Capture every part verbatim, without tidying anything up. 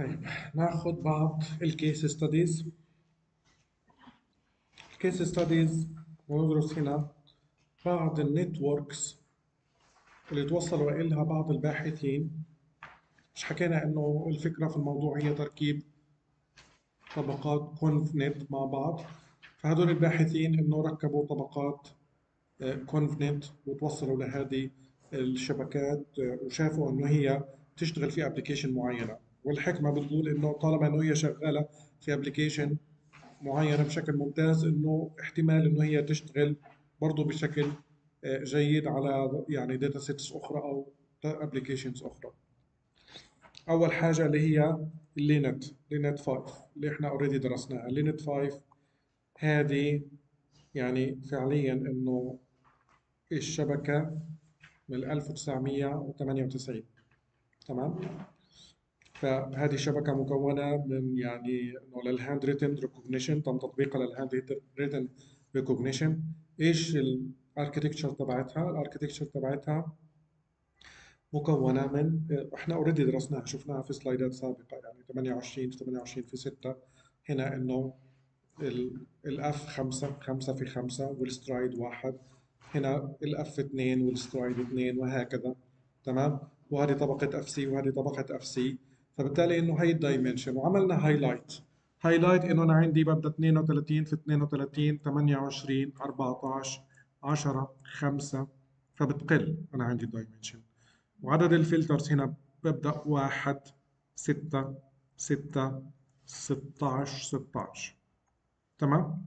طيب، ناخذ بعض الكيس ستاديز. الكيس ستاديز وندرس هنا بعض النتوركس اللي توصلوا إلها بعض الباحثين. مش حكينا إنه الفكرة في الموضوع هي تركيب طبقات كونف نت مع بعض، فهدول الباحثين إنه ركبوا طبقات كونف نت وتوصلوا لهذه الشبكات، آه، وشافوا إنه هي تشتغل في ابلكيشن معينة. والحكمة بتقول إنه طالما إنه هي شغالة في ابلكيشن معينة بشكل ممتاز، إنه احتمال إنه هي تشتغل برضه بشكل آه، جيد على يعني داتا سيتس أخرى أو ابلكيشنز أخرى. أول حاجة اللي هي اللينت لينت خمسة اللي إحنا أوريدي درسناها. لينت خمسة هذه يعني فعليا إنه الشبكة من ألف وتسعمية وثمانية وتسعين. تمام. فهذه شبكة مكونة من يعني انه للهاند ريتن ريكوجنيشن، تم تطبيقها للهاند ريتن ريكوجنيشن. ايش الاركتكتشر تبعتها؟ الاركتكتشر تبعتها مكونة من، احنا اوريدي درسناها شفناها في سلايدات سابقة، يعني ثمانية وعشرين في ثمانية وعشرين في ستة. هنا انه الاف خمسة خمسة في خمسة والسترايد واحد. هنا الاف اثنين والسترايد اثنين وهكذا. تمام. وهذه طبقة اف سي وهذه طبقة اف سي. فبالتالي انه هي الدايمنشن وعملنا هايلايت. هايلايت انه انا عندي ببدا اثنين وثلاثين في اثنين وثلاثين ثمانية وعشرين أربعة عشر عشرة خمسة. فبتقل انا عندي الدايمنشن. وعدد الفلترز هنا ببدا واحد ستة ستة ستة عشر ستة عشر. تمام.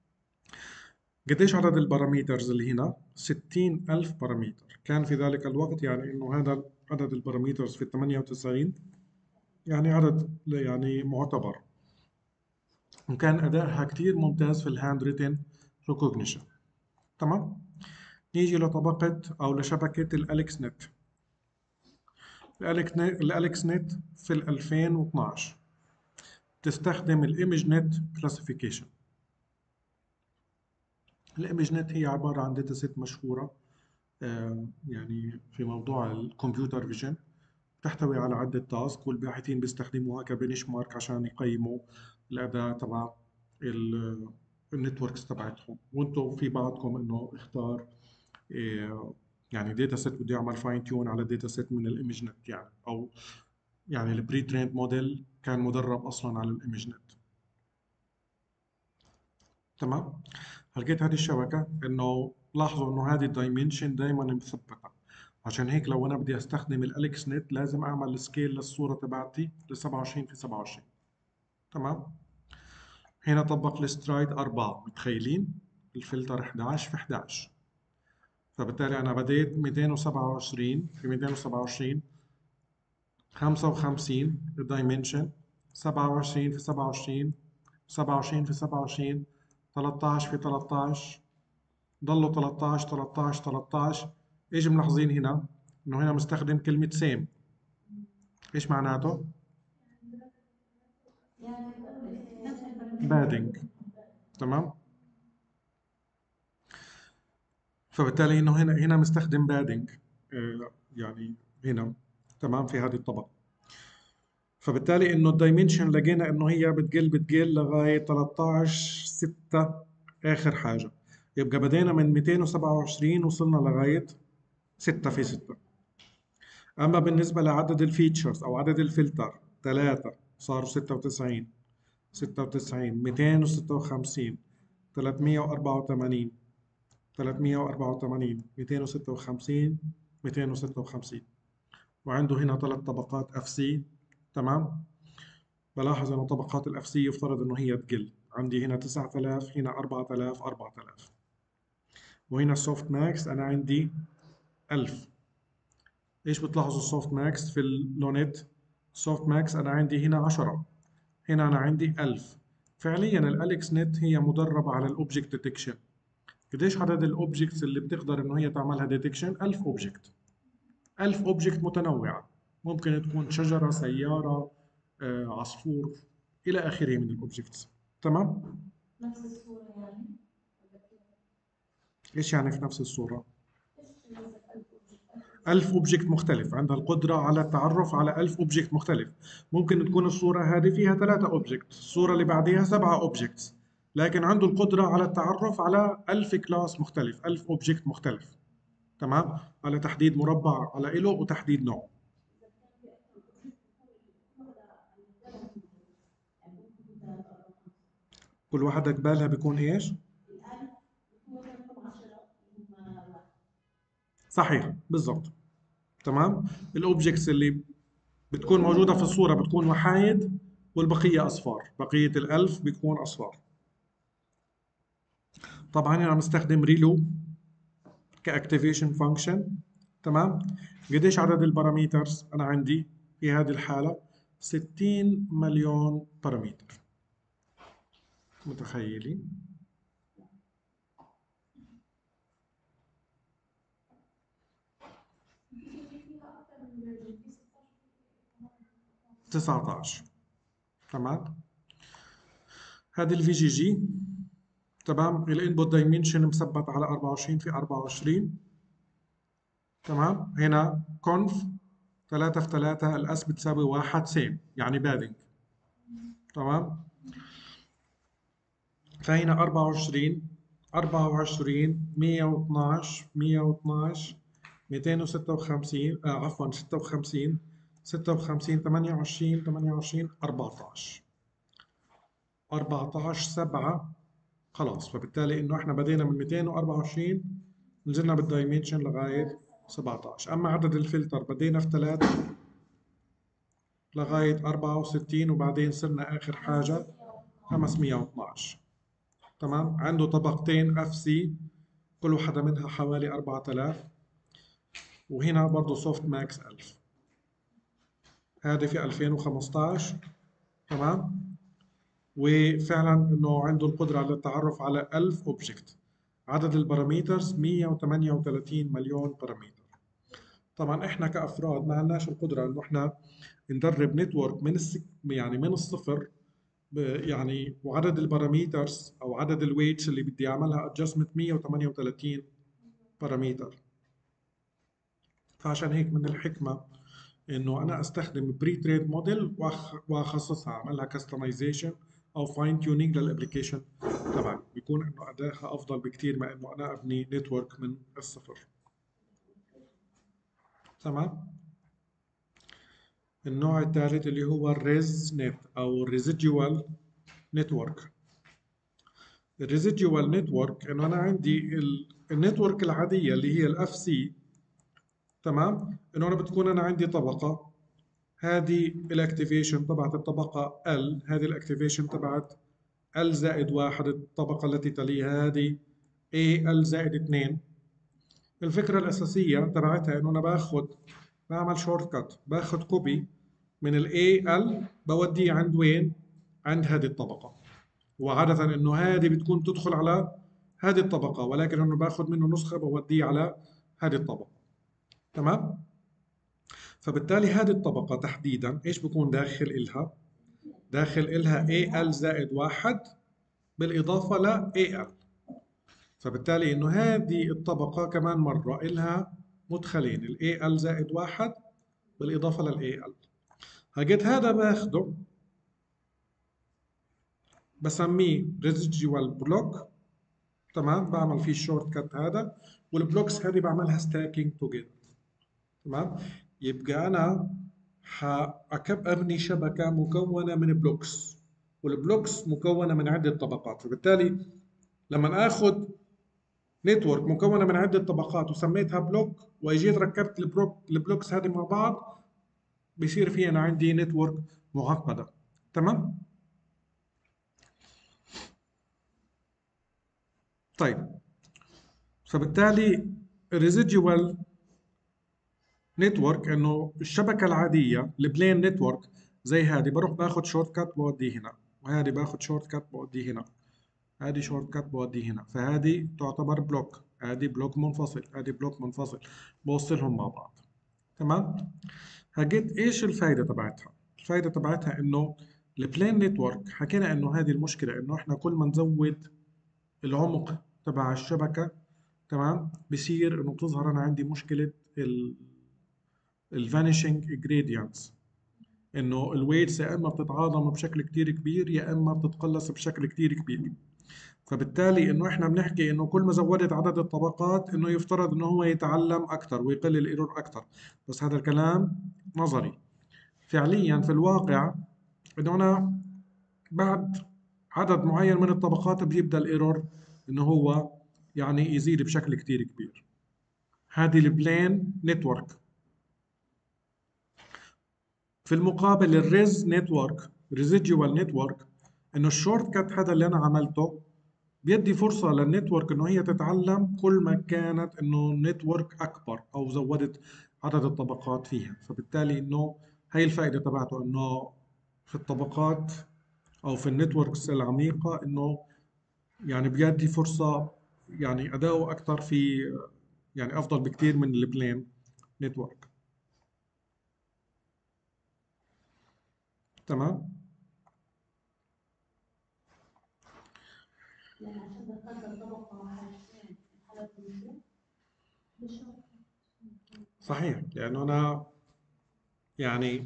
قديش عدد الباراميترز اللي هنا؟ ستين ألف باراميتر كان في ذلك الوقت، يعني إنه هذا عدد الباراميترز في ثمانية وتسعين يعني عدد يعني معتبر، وكان أدائها كتير ممتاز في الهاند ريتن ريكوجنيشن. تمام. نيجي لطبقة أو لشبكة الأليكس نت. الأليكس نت في ال ألفين واثناشر تستخدم الإيمج نت كلاسيفيكيشن. الإيمج نت هي عبارة عن داتا سيت مشهورة، آه، يعني في موضوع الكمبيوتر فيجن، تحتوي على عدة تاسك، والباحثين بيستخدموها كبنش مارك عشان يقيموا الأداء تبع النتوركس تبعتهم. وانتم في بعضكم انه اختار آه، يعني داتا سيت بده يعمل فاين تيون على داتا سيت من الايمج نت، يعني او يعني البري تريند موديل كان مدرب اصلا على الايمج نت. تمام. لقيت هذه الشبكة انه لاحظوا انه هذه الدايمنشن دائما مثبتة، عشان هيك لو انا بدي استخدم الاليكس نت لازم اعمل سكيل للصورة تبعتي ل سبعة وعشرين في سبعة وعشرين. تمام. هنا طبق السترايد أربعة، متخيلين الفلتر إحدى عشر في إحدى عشر. فبالتالي انا بديت مئتين وسبعة وعشرين في مئتين وسبعة وعشرين خمسة وخمسين الدايمنشن، سبعة وعشرين في سبعة وعشرين سبعة وعشرين في سبعة وعشرين ثلاثة عشر في ثلاثة عشر، ضلوا ثلاثة عشر ثلاثة عشر ثلاثة عشر. ايش ملاحظين هنا؟ انه هنا مستخدم كلمة سيم. ايش معناته؟ بادنج. تمام. فبالتالي انه هنا هنا مستخدم بادنج، يعني هنا. تمام. في هذه الطبقة. فبالتالي انه الدايمنشن لقينا انه هي بتقل بتقل لغايه ثلاثة عشر ستة اخر حاجه. يبقى بدينا من مئتين وسبعة وعشرين وصلنا لغايه ستة في ستة. اما بالنسبه لعدد الفيتشرز او عدد الفلتر ثلاثة صاروا ستة وتسعين ستة وتسعين مئتين وستة وخمسين ثلاثمية وأربعة وثمانين ثلاثمية وأربعة وثمانين مئتين وستة وخمسين مئتين وستة وخمسين. وعنده هنا ثلاث طبقات اف سي. تمام. بلاحظ انه طبقات الاف سي يفترض انه هي تقل. عندي هنا تسعة آلاف، هنا أربعة آلاف أربعة آلاف. وهنا السوفت ماكس انا عندي ألف. ايش بتلاحظوا السوفت ماكس في اللونت؟ السوفت ماكس انا عندي هنا عشرة، هنا انا عندي ألف. فعليا الاليكس نت هي مدربة على الاوبجكت ديتكشن. قديش عدد الاوبجكتس اللي بتقدر انه هي تعملها ديتكشن؟ ألف اوبجكت. ألف اوبجكت متنوعة، ممكن تكون شجرة، سيارة، آه، عصفور، الى اخره من الاوبجكتس. تمام. نفس الصورة يعني. ايش يعني في نفس الصورة؟ ألف اوبجكت مختلف، عندها القدرة على التعرف على ألف اوبجكت مختلف. ممكن تكون الصورة هذه فيها ثلاثة اوبجكت، الصورة اللي بعديها سبعة اوبجكتس، لكن عنده القدرة على التعرف على ألف كلاس مختلف، ألف اوبجكت مختلف. تمام؟ على تحديد مربع على إله وتحديد نوع. كل واحدة قبالها بيكون ايش؟ صحيح، بالضبط. تمام. الاوبجكتس اللي بتكون موجودة في الصورة بتكون وحايد، والبقية أصفار، بقية الألف بيكون أصفار. طبعا أنا عم استخدم ريلو كاكتيفيشن فانكشن. تمام. قديش عدد الباراميترز أنا عندي في هذه الحالة؟ ستين مليون بارامتر. متخيلين؟ تسعة عشر. تمام. هذه الفي جي جي. تمام. الانبوت دايمنشن مثبت على أربعة وعشرين في أربعة وعشرين. تمام. هنا كونف ثلاثة في ثلاثة، الاس بتساوي واحد سيم، يعني بادنج. تمام. فهنا أربعة وعشرين أربعة وعشرين مية واثناشر مية واثناشر مئتين وستة وخمسين، آه عفوا ستة وخمسين ستة وخمسين ثمانية وعشرين ثمانية وعشرين أربعة عشر أربعة عشر سبعة. خلاص، فبالتالي انه احنا بدينا من مئتين وأربعة وعشرين، نزلنا بالدايمنشن لغايه سبعة عشر. اما عدد الفلتر بدينا في ثلاثة لغايه أربعة وستين، وبعدين صرنا اخر حاجه خمسمية واثناشر. تمام. عنده طبقتين اف سي، كل واحدة منها حوالي أربعة آلاف، وهنا برضه سوفت ماكس ألف. هذه في ألفين وخمسطعش. تمام. وفعلا انه عنده القدرة على التعرف على ألف اوبجكت. عدد الباراميترز مية وثمانية وثلاثين مليون بارامتر. طبعا احنا كافراد ما عندناش القدرة انه احنا ندرب نتورك من السك... يعني من الصفر، ب... يعني وعدد الباراميترز او عدد الويتس اللي بدي اعملها ادجستمنت مية وثمانية وثلاثين بارامتر. فعشان هيك من الحكمة انه انا استخدم بري تريد موديل واخصصها، اعملها كستمايزيشن او فاين تيونينج للابلكيشن تبعي، بيكون انه ادائها افضل بكثير ما انه انا ابني نتورك من الصفر. تمام. النوع الثالث اللي هو الريز نت او الريزيديوال نتورك. الريزيديوال نتورك انه انا عندي النتورك العاديه اللي هي الاف سي. تمام. انه انا بتكون انا عندي طبقه، هذه الاكتيفيشن تبعت الطبقة L، هذه الاكتيفيشن تبعت L زائد واحد، الطبقة التي تليها هذه A L زائد اثنين. الفكرة الأساسية تبعتها إنه أنا باخد بعمل شورت كات، باخد كوبي من ال A L بوديه عند وين؟ عند هذه الطبقة. وعادة إنه هذه بتكون تدخل على هذه الطبقة، ولكن إنه باخد منه نسخة بوديه على هذه الطبقة. تمام؟ فبالتالي هذه الطبقة تحديدا ايش بكون داخل إلها؟ داخل إلها إيه إل زائد واحد بالإضافة ل إيه إل. فبالتالي إنه هذه الطبقة كمان مرة إلها مدخلين، ال إيه إل زائد واحد بالإضافة لل إيه إل. هجيت هذا باخده بسميه residual block. تمام. بعمل فيه الشورت كات هذا، والبلوكس هذه بعملها stacking together. تمام. يبقى أنا حأكب أبني شبكة مكونة من بلوكس، والبلوكس مكونة من عدة طبقات. فبالتالي لما آخذ نتورك مكونة من عدة طبقات وسميتها بلوك، وأجيت ركبت البلوك البلوكس هذه مع بعض، بصير في أنا عندي نتورك معقدة. تمام. طيب، فبالتالي الريزيديوال نتورك انه الشبكه العاديه البلين نتورك زي هذه، بروح باخذ شورت كات بوديه هنا، وهذه باخذ شورت كات بوديه هنا، هذه شورت كات بوديه هنا، فهذه تعتبر بلوك، هذه بلوك منفصل، هذه بلوك منفصل، بوصلهم مع بعض. تمام. هجيت ايش الفائده تبعتها؟ الفائده تبعتها انه البلين نتورك حكينا انه هذه المشكله، انه احنا كل ما نزود العمق تبع الشبكه، تمام، بصير انه بتظهر انا عندي مشكله ال الفانيشنج جريدينتس، انه الويتس يا اما بتتعاظم بشكل كتير كبير يا اما بتتقلص بشكل كتير كبير. فبالتالي انه احنا بنحكي انه كل ما زودت عدد الطبقات انه يفترض انه هو يتعلم اكثر ويقلل الايرور اكثر، بس هذا الكلام نظري. فعليا في الواقع انه انا بعد عدد معين من الطبقات بيبدا الايرور انه هو يعني يزيد بشكل كتير كبير. هذه البلين نتورك. في المقابل الريز نتورك، ريزيديوال نتورك، انه الشورت كات هذا اللي انا عملته بيدي فرصة للنتورك انه هي تتعلم كل ما كانت انه النتورك اكبر او زودت عدد الطبقات فيها. فبالتالي انه هي الفائدة تبعته، انه في الطبقات او في النتوركس العميقة انه يعني بيدي فرصة يعني اداؤه اكثر في يعني افضل بكثير من البلين نتورك. تمام. يعني عشان بتقدر طبقة حاجتين حالة كويسة مش صحيح، لانه انا يعني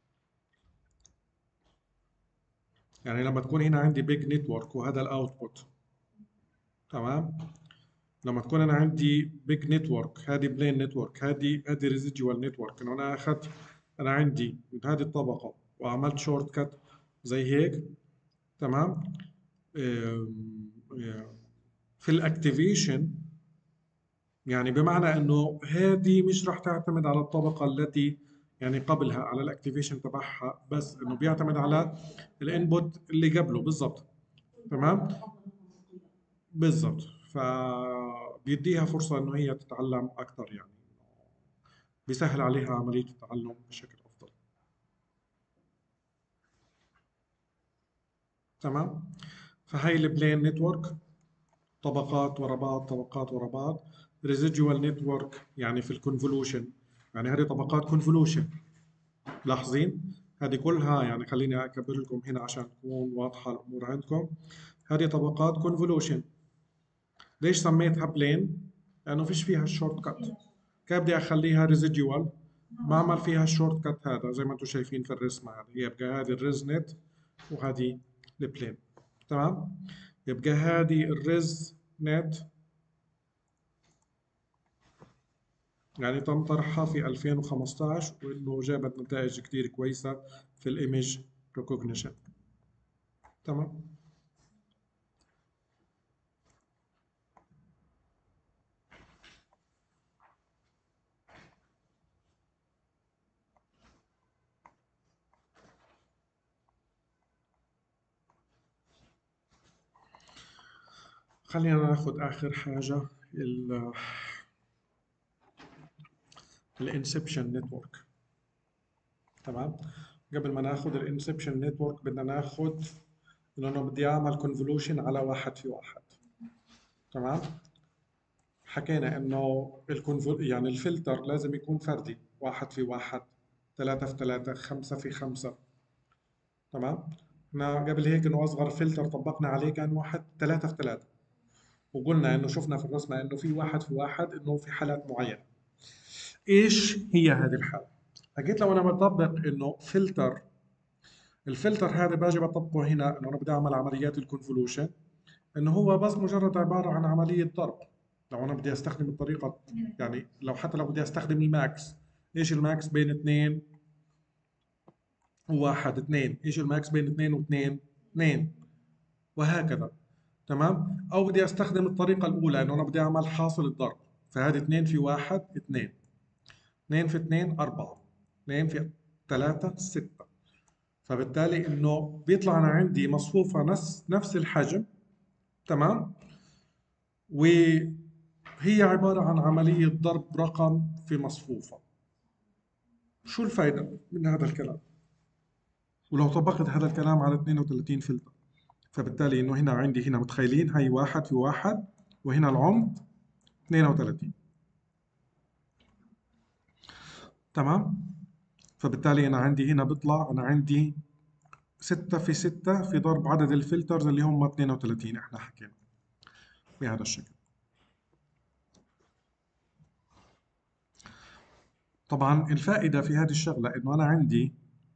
يعني لما تكون هنا عندي بيج نتورك وهذا الاوتبوت، تمام، لما تكون انا عندي بيج نتورك، هذه بلين نتورك، هذه هذه ريزيديوال نتورك، انه انا اخذت انا عندي من هذه الطبقه وعملت شورت كات زي هيك، تمام. أم، أم، في الاكتيفيشن يعني بمعنى انه هذه مش راح تعتمد على الطبقه التي يعني قبلها على الاكتيفيشن تبعها، بس انه بيعتمد على الانبوت اللي قبله بالضبط. تمام. بالضبط. فبيديها فرصة إنه هي تتعلم أكثر، يعني بيسهل عليها عملية التعلم بشكل أفضل. تمام. فهي البلين نتورك، طبقات ورا بعض، طبقات ورا بعض. ريزيديوال نتورك يعني في الكونفولوشن، يعني هذه طبقات كونفولوشن. لاحظين هذه كلها، يعني خليني أكبر لكم هنا عشان تكون واضحة الأمور عندكم. هذه طبقات كونفولوشن. ليش سميتها بلين؟ لأنه فيش فيها الشورت كات. كيف بدي اخليها ريزيديوال؟ بعمل فيها الشورت كات هذا زي ما انتم شايفين في الرسمه هذه، يبقى هذه الريز نت وهذه البلين. تمام. يبقى هذه الريز نت يعني تم طرحها في ألفين وخمسطعش وانه جابت نتائج كثير كويسه في الايمج ريكوجنيشن. تمام. خلينا ناخذ اخر حاجه، الانسبشن نتورك. تمام. قبل ما ناخذ الانسبشن نتورك بدنا ناخذ انه انا بدي اعمل كونفولوشن على واحد في واحد. تمام. حكينا انه الكونفول يعني الفلتر لازم يكون فردي، واحد في واحد، ثلاثة في ثلاثة، خمسة في خمسة. تمام. احنا قبل هيك انه اصغر فلتر طبقنا عليه كان واحد ثلاثة في ثلاثة، وقلنا انه شفنا في الرسمة انه في واحد في واحد انه في حالات معينة. ايش هي هذه الحالة؟ حكيت لو انا بطبق انه فلتر، الفلتر هذا باجي بطبقه هنا انه انا بدي اعمل عمليات الكونفولوشن، انه هو بس مجرد عباره عن عمليه ضرب. لو انا بدي استخدم الطريقه، يعني لو حتى لو بدي استخدم الماكس، ايش الماكس بين اثنين وواحد؟ اثنين. ايش الماكس بين اثنين واثنين؟ اثنين. وهكذا. تمام. او بدي استخدم الطريقه الاولى انه انا بدي اعمل حاصل الضرب، فهذه اثنين في واحد اثنين، اثنين في اثنين أربعة، اثنين في ثلاثة ستة. فبالتالي انه بيطلع انا عندي مصفوفه نفس نفس الحجم. تمام. وهي عبارة عن عملية ضرب رقم في مصفوفة. شو الفائدة من هذا الكلام؟ ولو طبقت هذا الكلام على اثنين وثلاثين فلتر، فبالتالي انه هنا عندي هنا متخيلين هي واحد في واحد، وهنا العمق اثنين وثلاثين. تمام. فبالتالي انا عندي هنا بيطلع انا عندي ستة في ستة في ضرب عدد الفلترز اللي هم اثنين وثلاثين احنا حكينا بهذا الشكل. طبعا الفائدة في هذه الشغلة إنه أنا عندي،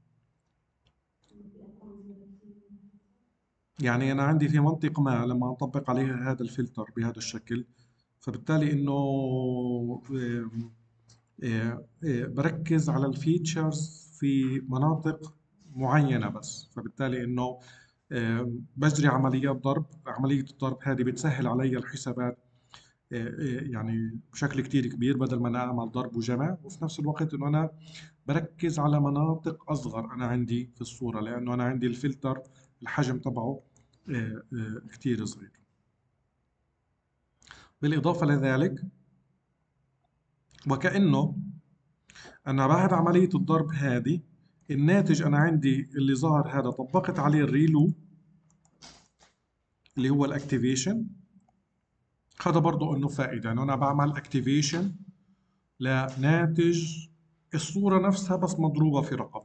يعني أنا عندي في منطق ما لما أطبق عليها هذا الفلتر بهذا الشكل، فبالتالي إنه آم، آه، آه، بركز على الفيتشرز في مناطق معينة بس، فبالتالي إنه آه، بجري عمليات ضرب. عملية الضرب هذه بتسهل علي الحسابات آه، آه، يعني بشكل كتير كبير، بدل ما أنا أعمل ضرب وجمع، وفي نفس الوقت إنه أنا بركز على مناطق أصغر أنا عندي في الصورة، لأنه أنا عندي الفلتر الحجم تبعه آه، آه، كتير صغير. بالإضافة لذلك، وكأنه أنا بعد عملية الضرب هذه، الناتج أنا عندي اللي ظهر هذا طبقت عليه الريلو اللي هو الاكتيفيشن. هذا برضو انه فائدة انه انا بعمل اكتيفيشن لناتج الصورة نفسها بس مضروبة في رقم.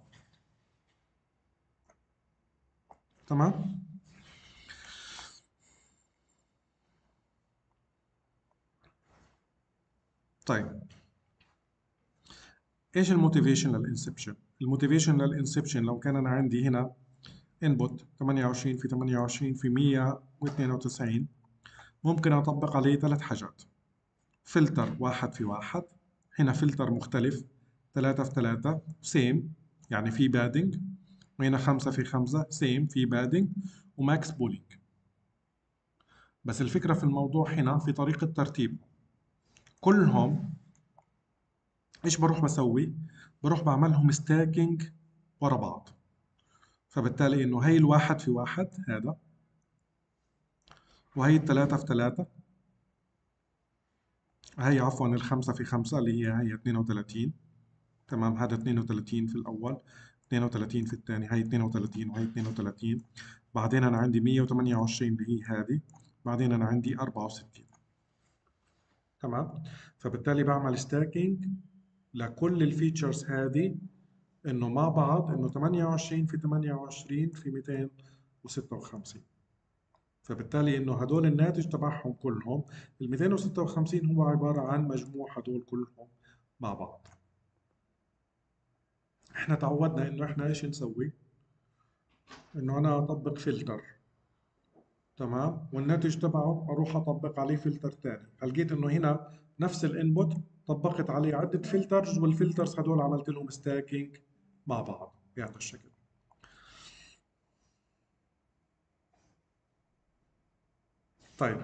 تمام. طيب، ايش الموتيفيشن للانسبشن؟ الموتيفيشن للانسبشن لو كان انا عندي هنا انبوت ثمانية وعشرين في ثمانية وعشرين في مية واثنين وتسعين، ممكن اطبق عليه ثلاث حاجات. فلتر واحد في واحد، هنا فلتر مختلف ثلاثة في ثلاثة سيم يعني في بادنج، وهنا خمسة في خمسة سيم في بادنج، وماكس بولينج. بس الفكرة في الموضوع هنا في طريقة ترتيب كلهم. ايش بروح بسوي؟ بروح بعملهم ستاكينج ورا بعض. فبالتالي انه هي الواحد في واحد هذا، وهي الثلاثة في ثلاثة، هي عفوا الخمسة في خمسة اللي هي هي اثنين وثلاثين. تمام، هذا اثنين وثلاثين في الأول، اثنين وثلاثين في الثاني، هي اثنين وثلاثين وهي اثنين وثلاثين. بعدين أنا عندي مية وثمانية وعشرين اللي هي هذه، بعدين أنا عندي أربعة وستين. تمام. فبالتالي بعمل ستاكينج لكل الفيتشرز هذه انه مع بعض انه ثمانية وعشرين في ثمانية وعشرين في مئتين وستة وخمسين. فبالتالي انه هدول الناتج تبعهم كلهم ال مئتين وستة وخمسين هو عبارة عن مجموع هدول كلهم مع بعض. احنا تعودنا انه احنا ايش نسوي؟ انه انا اطبق فلتر، تمام، والناتج تبعه اروح اطبق عليه فلتر ثاني. لقيت انه هنا نفس الانبوت طبقت عليه عدة فلترز، والفلترز هدول عملت لهم ستاكينج مع بعض بهذا الشكل. طيب،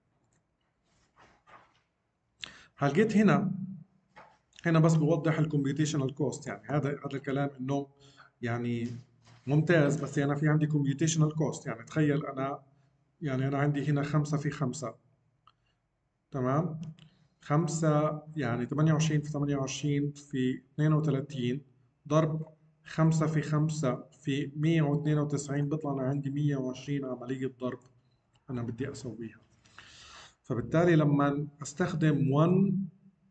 لقيت هنا هنا بس بوضح الكمبيوتيشنال كوست. يعني هذا هذا الكلام انه يعني ممتاز، بس انا في عندي كمبيوتيشنال كوست. يعني تخيل انا، يعني انا عندي هنا خمسة في خمسة، تمام، خمسة يعني ثمانية وعشرين في ثمانية وعشرين في اثنين وثلاثين ضرب خمسة في خمسة في مية واثنين وتسعين، بيطلع أنا عندي مية وعشرين عملية ضرب أنا بدي أسويها. فبالتالي لما أستخدم واحد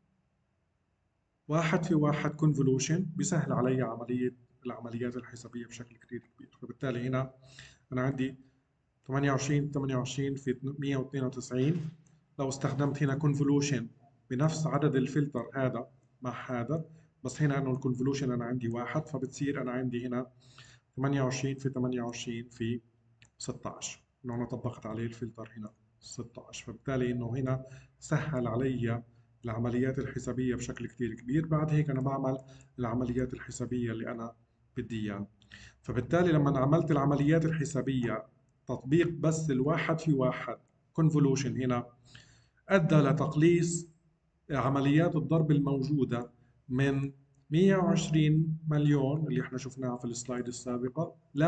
واحد في واحد كونفولوشن بيسهل علي عملية العمليات الحسابية بشكل كتير كبير. فبالتالي هنا أنا عندي ثمانية وعشرين ثمانية وعشرين في مية واثنين وتسعين. لو استخدمت هنا كونفولوشن بنفس عدد الفلتر هذا مع هذا، بس هنا انه الكونفولوشن انا عندي واحد، فبتصير انا عندي هنا ثمانية وعشرين في ثمانية وعشرين في ستة عشر، انه انا طبقت عليه الفلتر هنا ستة عشر. فبالتالي انه هنا سهل علي العمليات الحسابية بشكل كتير كبير. بعد هيك انا بعمل العمليات الحسابية اللي انا بدي اياها. فبالتالي لما عملت العمليات الحسابية تطبيق بس الواحد في واحد كونفولوشن هنا، أدى لتقليص عمليات الضرب الموجودة من مية وعشرين مليون اللي احنا شفناها في السلايد السابقة ل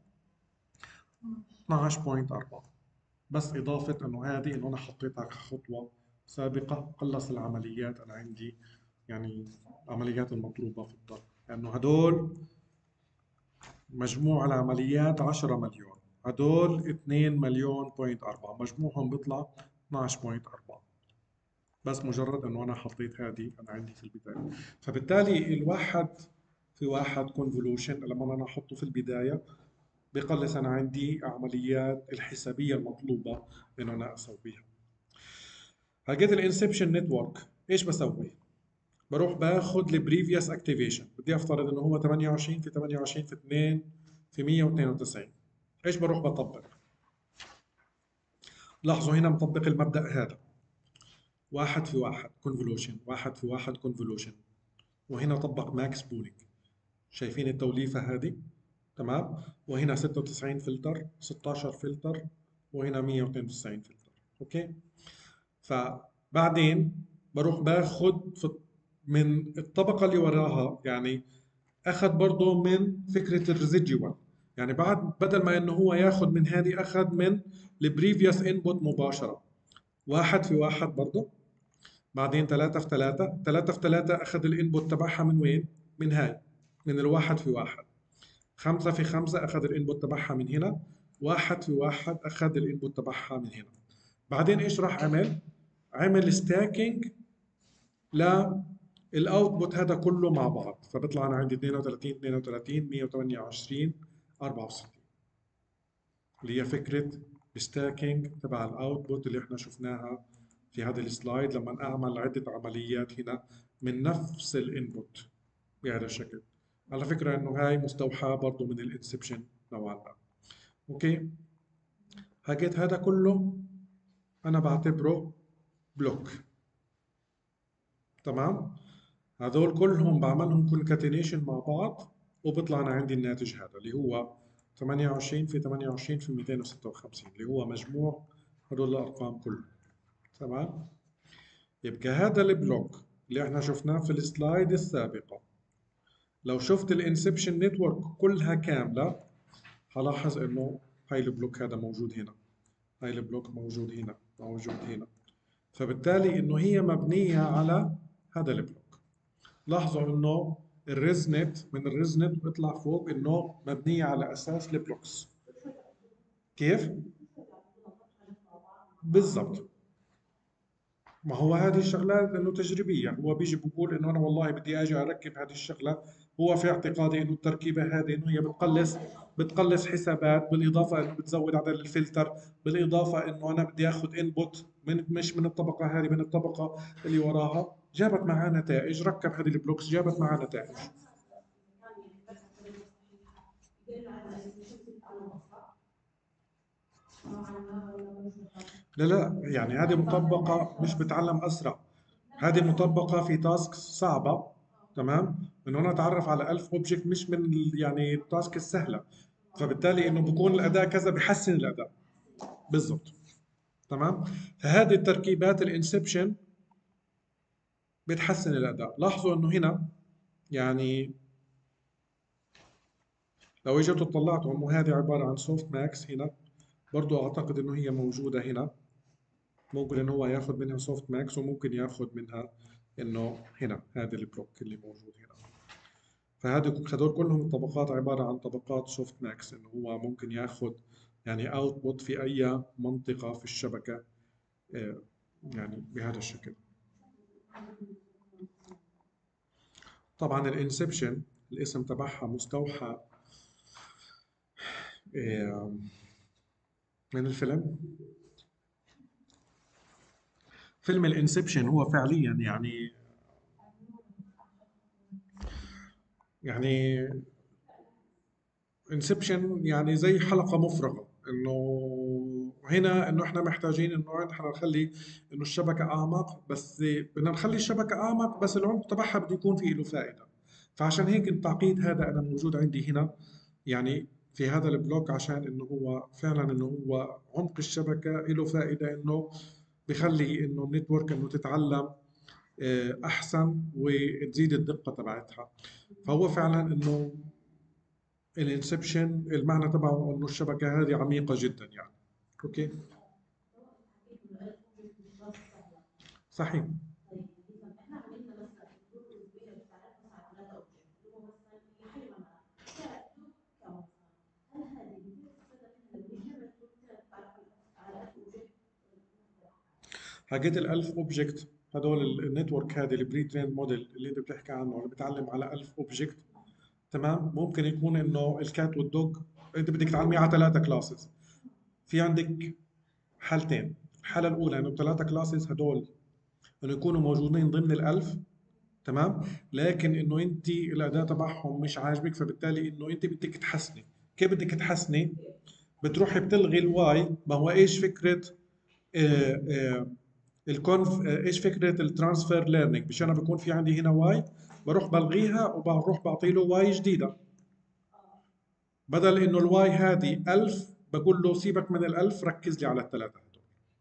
اثناشر فاصلة أربعة. بس إضافة إنه هذه إنه أنا حطيتها كخطوة سابقة، قلص العمليات أنا عندي، يعني العمليات المطلوبة في الضرب، لأنه هدول مجموع العمليات عشرة مليون، هدول اثنين مليون بوينت أربعة، مجموعهم بيطلع اثناشر فاصلة أربعة. بس مجرد انه انا حطيت هذه انا عندي في البدايه. فبالتالي الواحد في واحد كونفولوشن لما انا احطه في البدايه بقلص انا عندي عمليات الحسابيه المطلوبه انه انا اسويها. حقت الانسبشن نتورك ايش بسوي؟ بروح باخد البريفيوس اكتيفيشن، بدي افترض انه هو ثمانية وعشرين في ثمانية وعشرين في اثنين في مية واثنين وتسعين. ايش بروح بطبق؟ لاحظوا هنا مطبق المبدأ هذا، واحد في واحد كونفولوشن، واحد في واحد كونفولوشن، وهنا طبق ماكس بولينج. شايفين التوليفة هذه؟ تمام. وهنا ستة وتسعين فلتر، ستة عشر فلتر، وهنا مية واثنين وتسعين فلتر. اوكي. فبعدين بروح باخد في من الطبقة اللي وراها، يعني اخذ برضه من فكرة الريزيديوال، يعني بعد بدل ما انه هو ياخذ من هذه اخذ من البريفيوس انبوت مباشرة. واحد في واحد برضه، بعدين ثلاثة في ثلاثة، ثلاثة في ثلاثة اخذ الانبوت تبعها من وين؟ من هاي، من الواحد في واحد. خمسة في خمسة أخذ الإنبوت تبعها من هنا، واحد في واحد أخذ الإنبوت تبعها من هنا. بعدين إيش راح عمل؟ عمل ستاكينج للأوتبوت هذا كله مع بعض، فبطلع أنا عندي اثنين وثلاثين اثنين وثلاثين مية وثمانية وعشرين أربعة وستين، اللي هي فكرة الستاكينج تبع الأوتبوت اللي إحنا شفناها في هذا السلايد لما أعمل عدة عمليات هنا من نفس الإنبوت بهذا الشكل. على فكرة إنه هاي مستوحاة برضو من الانسبشن نوعا ما. اوكي. حكيت هذا كله انا بعتبره بلوك. تمام. هذول كلهم بعملهم كونكاتينيشن مع بعض، وبيطلع انا عندي الناتج هذا اللي هو ثمانية وعشرين في ثمانية وعشرين في مئتين وستة وخمسين، اللي هو مجموع هذول الارقام كلهم. تمام. يبقى هذا البلوك اللي احنا شفناه في السلايد السابقة، لو شفت الانسبشن نتورك كلها كاملة هلاحظ انه هاي البلوك هذا موجود هنا، هاي البلوك موجود هنا، موجود هنا. فبالتالي انه هي مبنية على هذا البلوك. لاحظوا انه الريزنت من الريزنت بيطلع فوق انه مبنية على اساس البلوكس. كيف؟ بالضبط. ما هو هذه الشغلات انه تجريبية، هو بيجي بقول انه انا والله بدي اجي اركب هذه الشغلة، هو في اعتقادي انه التركيبة هذه انه هي بتقلص بتقلص حسابات، بالاضافة انه بتزود عدد الفلتر، بالاضافة انه انا بدي اخذ انبوت من مش من الطبقة هذه، من الطبقة اللي وراها، جابت معاه نتائج، ركب هذه البلوكس جابت معاه نتائج. لا لا، يعني هذه مطبقة مش بتعلم أسرع، هذه مطبقة في تاسك صعبة. تمام. إنه أنا أتعرف على ألف أوبجكت مش من ال- يعني التاسك السهلة، فبالتالي إنه بكون الأداء كذا بحسن الأداء. بالضبط. تمام. فهذه التركيبات الانسبشن بتحسن الأداء. لاحظوا إنه هنا يعني لو اجيتوا طلعتوا إنه هذه عبارة عن سوفت ماكس هنا، برضو أعتقد إنه هي موجودة هنا، ممكن إن هو ياخذ منها سوفت ماكس وممكن ياخذ منها إنه هنا هذا البلوك اللي موجود هنا. فهذه هذول كلهم طبقات عبارة عن طبقات سوفت ماكس، إنه هو ممكن ياخذ يعني اوتبوت في أي منطقة في الشبكة، آه، يعني بهذا الشكل. طبعا الانسبشن الاسم تبعها مستوحى آه، من الفيلم. فيلم الانسبشن هو فعليا يعني يعني انسبشن يعني زي حلقة مفرغة، انه هنا انه احنا محتاجين انه احنا نخلي انه الشبكة اعمق، بس بدنا نخلي الشبكة اعمق بس العمق تبعها بده يكون فيه له فائدة. فعشان هيك التعقيد هذا انا موجود عندي هنا، يعني في هذا البلوك، عشان انه هو فعلا انه هو عمق الشبكة له فائدة، انه بخلي انه النتورك انه تتعلم آه، احسن وتزيد الدقة تبعتها. فهو فعلا انه الانسبشن المعنى تبعه انه الشبكه هذه عميقه جدا يعني. اوكي. صحيح. حكيت ال ألف اوبجكت هدول النتورك، هذه البري ترين موديل اللي انت بتحكي عنه اللي بتعلم على ألف اوبجكت. تمام. ممكن يكون انه الكات والدوج انت بدك تعلميه على ثلاثه كلاسز. في عندك حالتين، الحاله الاولى انه الثلاثه كلاسز هدول انه يكونوا موجودين ضمن الألف، تمام. لكن انه انت الاداء تبعهم مش عاجبك، فبالتالي انه انت بدك تحسني. كيف بدك تحسني؟ بتروحي بتلغي الواي. ما هو ايش فكره آه آه الكونف آه ايش فكره الترانسفير ليرنينج؟ مش انا بكون في عندي هنا واي، بروح بلغيها وبروح بعطي له واي جديده. بدل انه الواي هذه ألف، بقول له سيبك من الألف، ركز لي على الثلاثه هدول.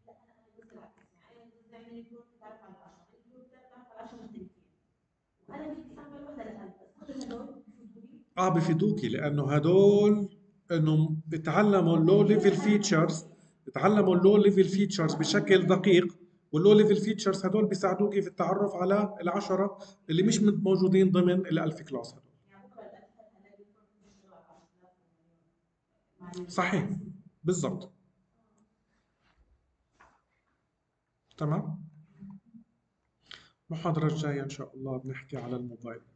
اه بفيدوكي، لانه هدول انهم اتعلموا اللو ليفل فيتشرز، اتعلموا اللو ليفل فيتشرز بشكل دقيق، واللو ليفل فيتشرز هدول بيساعدوكي في التعرف على العشرة اللي مش موجودين ضمن الألف كلاس هدول. صحيح، بالضبط. تمام. المحاضرة الجاية إن شاء الله بنحكي على الموبايل.